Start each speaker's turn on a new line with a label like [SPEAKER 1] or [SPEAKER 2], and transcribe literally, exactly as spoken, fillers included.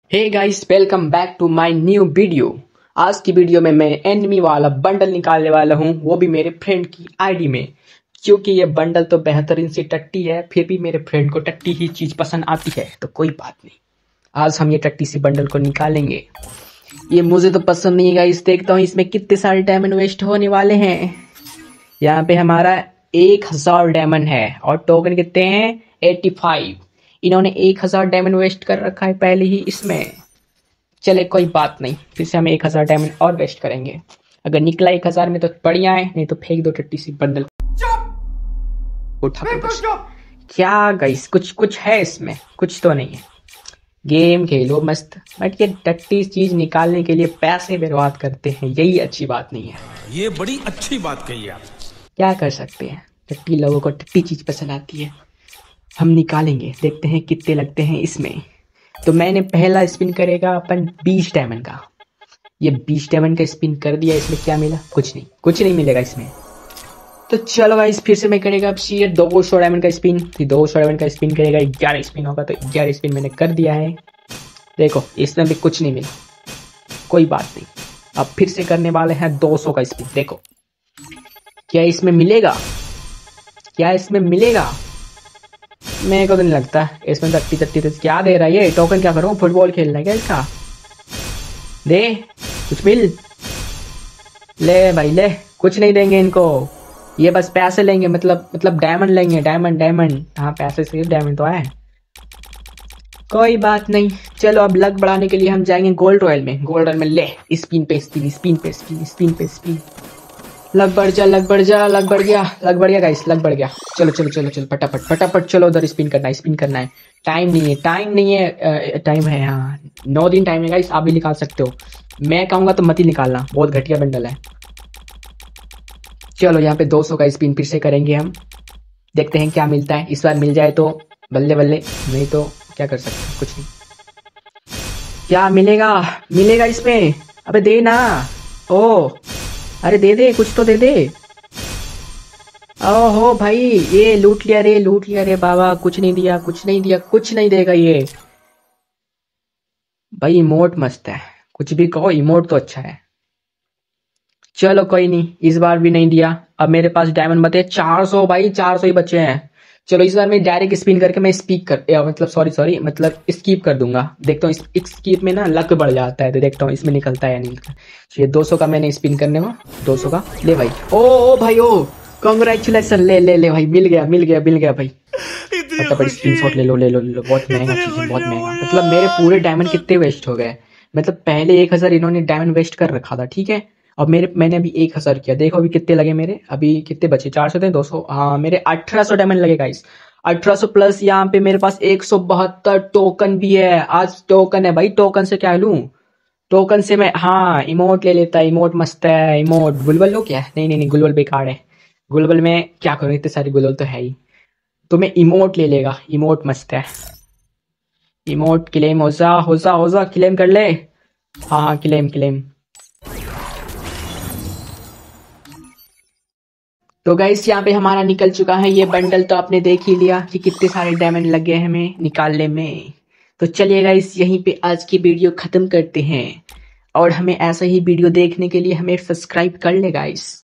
[SPEAKER 1] Hey guys, welcome back to my new video. आज की video में मैं एनिमी वाला बंडल निकालने वाला हूँ, वो भी मेरे फ्रेंड की आईडी में। क्योंकि ये बंडल तो बेहतरीन सी टट्टी है, फिर भी मेरे फ्रेंड को टट्टी ही चीज पसंद आती है, तो कोई बात नहीं, आज हम ये टट्टी सी बंडल को निकालेंगे। ये मुझे तो पसंद नहीं है गाइस। देखता हूँ इसमें कितने सारे डायमंड वेस्ट होने वाले हैं। यहाँ पे हमारा एक हजार डायमंड है और टोकन कितने हैं? Eighty five. इन्होंने एक हजार डायमंड वेस्ट कर रखा है पहले ही इसमें। चले कोई बात नहीं, फिर से हम एक हजार डायमंड और वेस्ट करेंगे। अगर निकला एक हजार में तो बढ़िया है, नहीं तो फेंक दो टट्टी सी बंडल उठा के बस। क्या गाइस, कुछ कुछ है इसमें? कुछ तो नहीं है। गेम खेलो मस्त, बट ये टट्टी चीज निकालने के लिए पैसे बर्बाद करते हैं, यही अच्छी बात नहीं है।
[SPEAKER 2] ये बड़ी अच्छी बात कही आप।
[SPEAKER 1] क्या कर सकते हैं, टट्टी लोगों को टट्टी चीज पसंद आती है। हम निकालेंगे, देखते हैं कितने लगते हैं इसमें। तो मैंने पहला स्पिन करेगा अपन बीस डायमंड का। ये बीस डायमंड का स्पिन कर दिया। इसमें क्या मिला? कुछ नहीं, कुछ नहीं मिलेगा इसमें। तो चलो गाइस, फिर से मैं करेगा अब शेयर दो सौ डायमंड का स्पिन। दो सौ डायमंड का स्पिन करेगा, ग्यारह स्पिन होगा, तो ग्यारह स्पिन मैंने कर दिया है। देखो इसमें भी कुछ नहीं मिला, कोई बात नहीं। अब फिर से करने वाले हैं दो सौ का स्पिन। देखो क्या इसमें मिलेगा, क्या इसमें मिलेगा? मेरे को तो नहीं लगता इसमें। तट्टी तट्टी तो क्या दे रहा है ये? टोकन क्या करूँ? फुटबॉल खेलना है क्या इसका? दे कुछ मिल। ले भाई ले, कुछ नहीं देंगे इनको, ये बस पैसे लेंगे, मतलब मतलब डायमंड लेंगे। डायमंड डायमंड हाँ, पैसे से डायमंड तो आए। कोई बात नहीं, चलो अब लक बढ़ाने के लिए हम जाएंगे गोल्ड रॉयल में। गोल्ड रॉयल में ले स्पिन पे स्पिन, स्पिन पे स्पिन, स्पिन पे स्पिन। लग बढ़ जा, लग बढ़ जा, लग बढ़ गया, लग बढ़ गया गाइस, लग बढ़ गया। चलो चलो चलो चलो फटाफट फटाफट चलो, उधर स्पिन करना है, स्पिन करना है। टाइम नहीं है, टाइम नहीं है, टाइम है हाँ, नौ दिन टाइम है गाइस। आप भी निकाल सकते हो, मैं कहूंगा तो मत ही निकालना, बहुत घटिया बंडल है। चलो यहाँ पे दो सौ का स्पिन फिर से करेंगे हम, देखते हैं क्या मिलता है। इस बार मिल जाए तो बल्ले बल्ले, नहीं तो क्या कर सकते हैं, कुछ नहीं। क्या मिलेगा? मिलेगा इसमें? अबे दे ना, ओ अरे दे दे, कुछ तो दे दे। ओहो भाई, ये लूट लिया रे, लूट लिया रे बाबा। कुछ नहीं दिया, कुछ नहीं दिया, कुछ नहीं देगा ये भाई। इमोट मस्त है, कुछ भी कहो, इमोट तो अच्छा है। चलो कोई नहीं, इस बार भी नहीं दिया। अब मेरे पास डायमंड बचे चार सौ भाई, चार सौ ही बचे हैं। चलो इस बार मैं डायरेक्ट स्पिन करके मैं स्पीक कर या मतलब सॉरी सॉरी मतलब स्कीप कर दूंगा। देखता हूँ इस स्कीप में ना लक बढ़ जाता है, तो देखता हूँ इसमें निकलता है या नहीं निकलता। ये दो सौ का मैंने स्पिन करने को, दो सौ का ले भाई। ओ ओ भाई ओ, कांग्रेचुलेसन, ले ले ले भाई, मिल गया मिल गया मिल गया भाई। फटाफट स्क्रीन शॉट ले लो ले लो ले लो, बहुत महंगा चीज है, बहुत महंगा। मतलब मेरे पूरे डायमंड कितने वेस्ट हो गए। मतलब पहले एक हजार इन्होंने डायमंड वेस्ट कर रखा था, ठीक है। अब मेरे मैंने अभी एक हजार किया, देखो अभी कितने लगे मेरे। अभी कितने बचे? चार सौ थे, दो सौ, हाँ मेरे अठारह सौ डायमंड लगेगा इस। अठारह सौ प्लस यहाँ पे मेरे पास एक सौ बहत्तर टोकन भी है। आज टोकन है भाई, टोकन से क्या लूं? टोकन से मैं हाँ इमोट ले लेता। इमोट मस्त है। इमोट गुलबल लो क्या? नहीं नहीं नहीं, गुलबल बेकार है। गुलबल में क्या करूँ, इतने सारे गुलबल तो है ही। तो मैं इमोट ले लेगा, इमोट मस्त है। इमोट क्लेम हो जा हो जा हो जा, क्लेम कर ले। हाँ हाँ क्लेम क्लेम। तो गाइस यहाँ पे हमारा निकल चुका है ये बंडल। तो आपने देख ही लिया कि कितने सारे डायमंड लग गए हमें निकालने में। तो चलिए गाइस, यहीं पे आज की वीडियो खत्म करते हैं, और हमें ऐसा ही वीडियो देखने के लिए हमें सब्सक्राइब कर ले गाइस।